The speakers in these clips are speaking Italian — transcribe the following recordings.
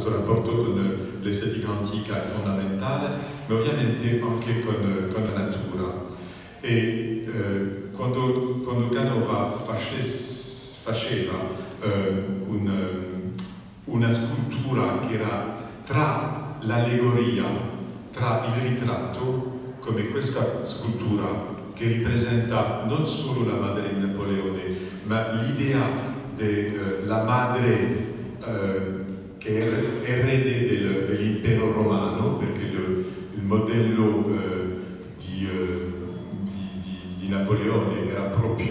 questo rapporto con l'estetica antica è fondamentale, ma ovviamente anche con la natura. E quando Canova faceva una scultura che era tra l'allegoria, tra il ritratto, come questa scultura che ripresenta non solo la madre di Napoleone, ma l'idea della madre che è erede dell'impero romano, perché il modello di Napoleone era proprio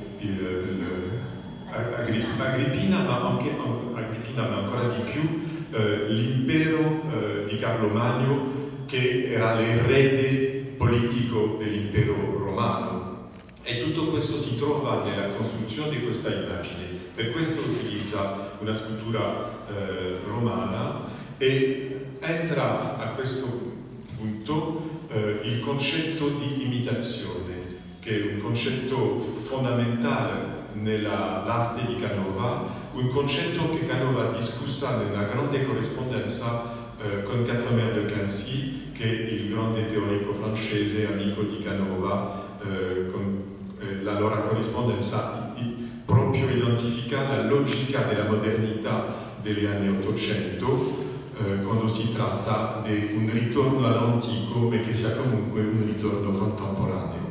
Agrippina, ma ancora di più l'impero di Carlo Magno, che era l'erede politico dell'impero romano. E tutto questo si trova nella costruzione di questa immagine. Per questo utilizza una scultura romana e entra a questo punto il concetto di imitazione, che è un concetto fondamentale nell'arte di Canova, un concetto che Canova discussa nella grande corrispondenza con Quatremer de Quincy, che è il grande teorico francese, amico di Canova. Con la loro corrispondenza proprio identifica la logica della modernità degli anni Ottocento, quando si tratta di un ritorno all'antico, ma che sia comunque un ritorno contemporaneo.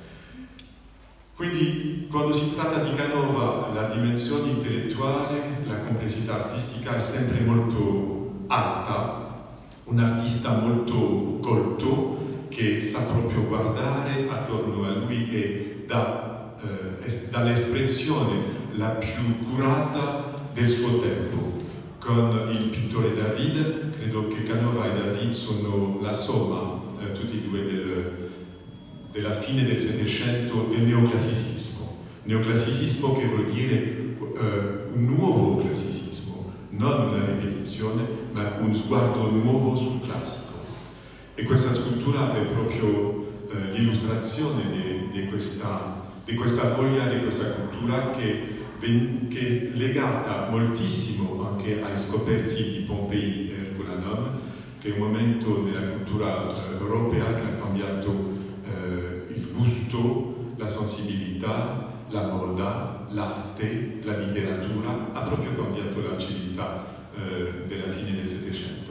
Quindi, quando si tratta di Canova, la dimensione intellettuale, la complessità artistica è sempre molto alta, un artista molto colto che sa proprio guardare attorno a lui e dà l'espressione la più curata del suo tempo. Con il pittore David, credo che Canova e David sono la somma, tutti e due, della fine del Settecento, del neoclassicismo. Neoclassicismo che vuol dire un nuovo classicismo, non una ripetizione, ma un sguardo nuovo sul classico. E questa scultura è proprio l'illustrazione di questa voglia, di questa cultura che è legata moltissimo anche ai scoperti di Pompei e Herculaneum, che è un momento nella cultura europea che ha cambiato il gusto, la sensibilità, la moda, l'arte, la letteratura, ha proprio cambiato la civiltà della fine del Settecento.